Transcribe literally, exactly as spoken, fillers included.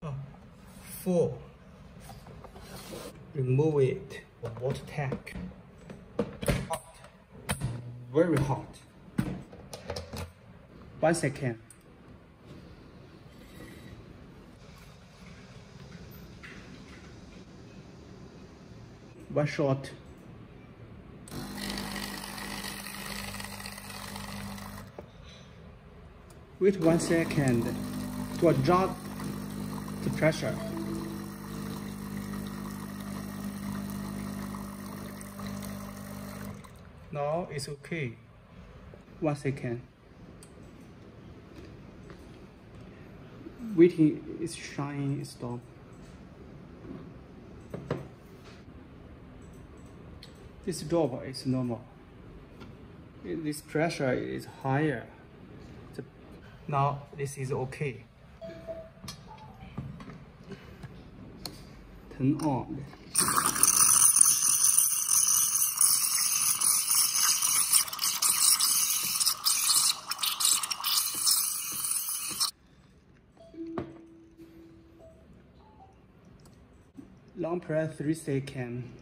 Uh, four. Remove it. Water tank. Hot. Very hot. One second. One shot. Wait one second to adjust the pressure. Now it's okay. One second. Waiting is shine stop. This drop is normal. This pressure is higher. The, now this is okay. Turn on. Long press three seconds.